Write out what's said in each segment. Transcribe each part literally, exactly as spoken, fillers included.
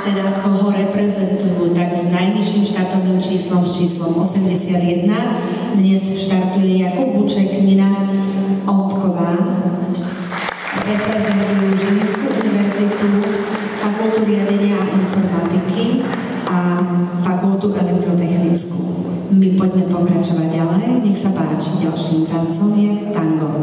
teda koho reprezentujú, tak s najnižším štartovým číslom, s číslom osemdesiatjeden, dnes štartuje Jakub Buček, Nina Outková. Reprezentujú Žilinskú univerzitu, Fakultu riadenia a informatiky a Fakultu elektrotechnickú. My poďme pokračovať ďalej, nech sa páči, ďalším tancom je tango.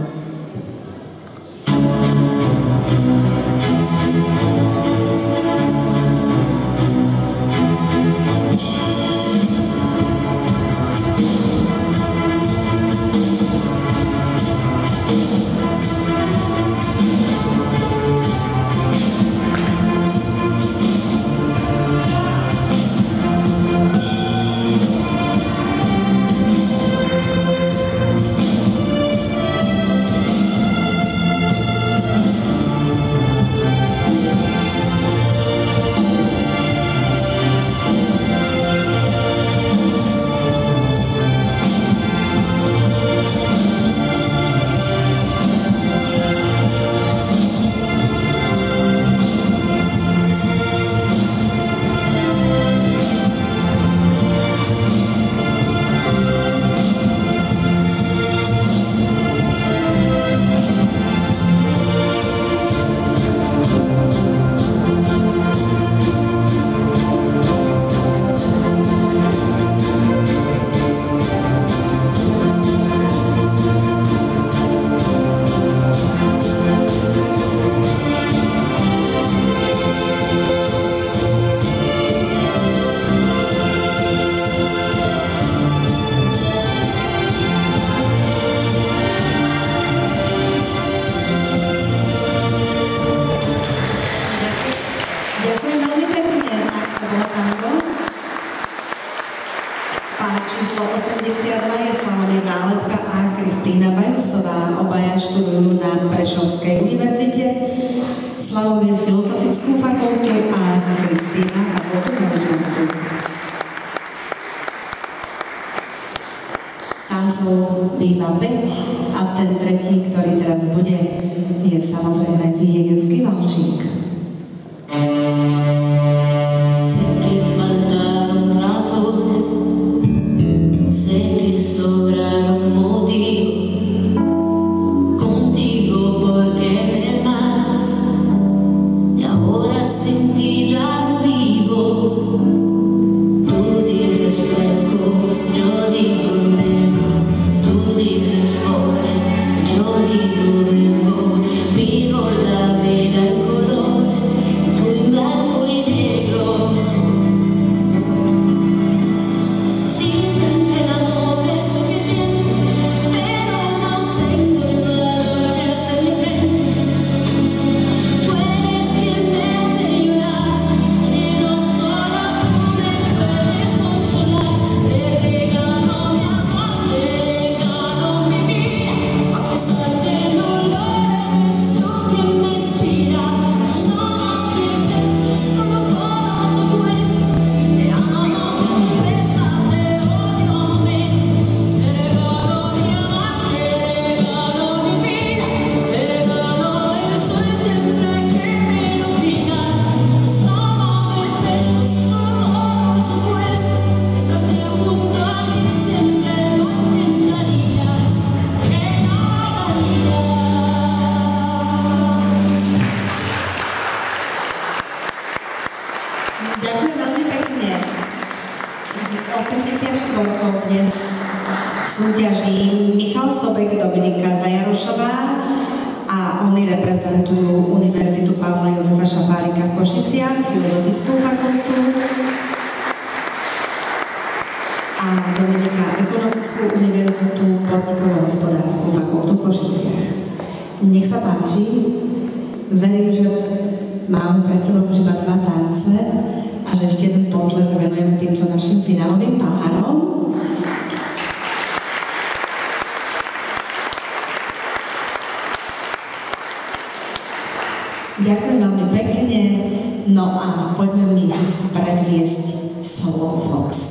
Ďakujem veľmi pekne, no a poďme mi predviesť Solo Fox.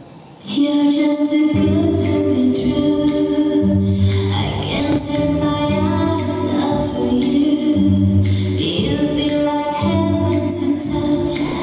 You're just too good to be true. I can't take my eyes off of you. You feel like heaven to touch.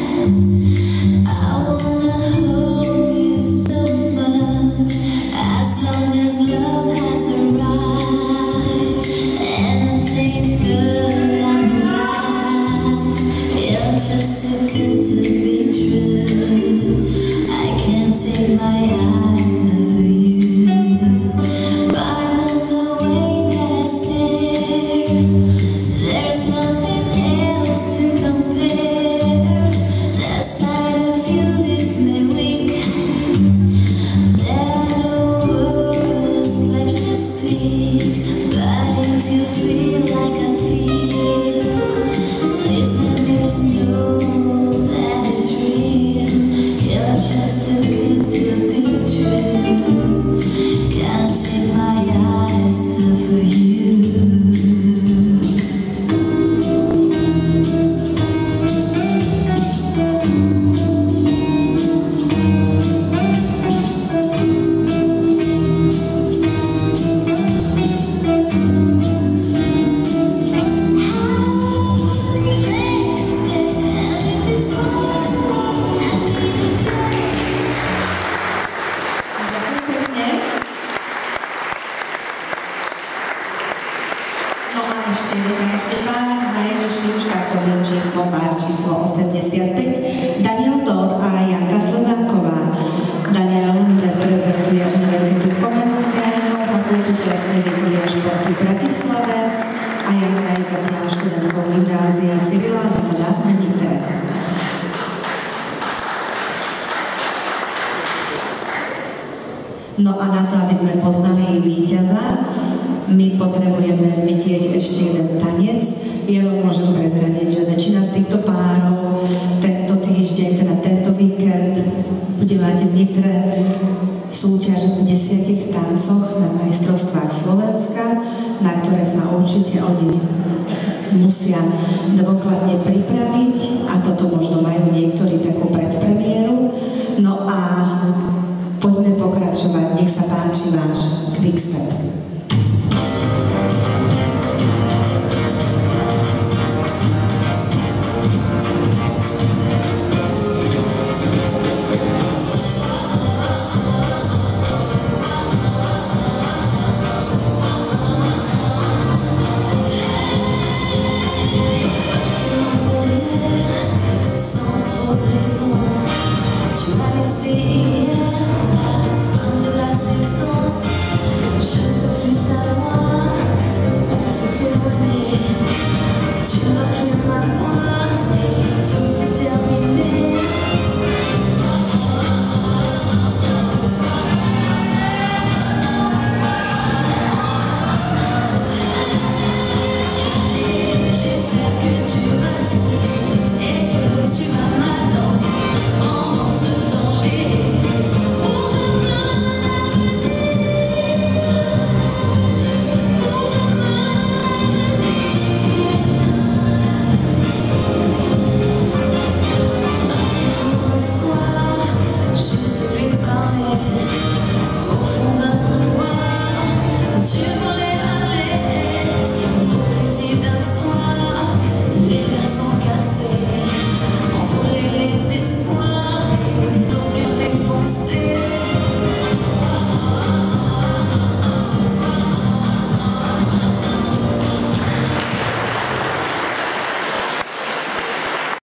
just too good to be true. I can't take my eyes off of you. But on the way that I stare, there's nothing else to compare. The sight of you leaves me weak. There are no words left to speak. But if you feel like I feel, please let me know that it's real. You're just too good to be true. Can't take my eyes off of you. Ešte pán s najvyšším štartovým číslom, pár číslo osemdesiatpäť, Daniel Todt a Janka Slezánková. Daniel reprezentuje Univerzitu Komenského, Fakultu telesnej výchovy a športu v Bratislave a Janka je zatiaľ študentkou gymnázia Cyrila Metoda v Nitre. No a na to, aby sme poznali víťaza, my potrebujeme vidieť ešte jeden tanec. Ja vám môžem prezradiť, že väčšina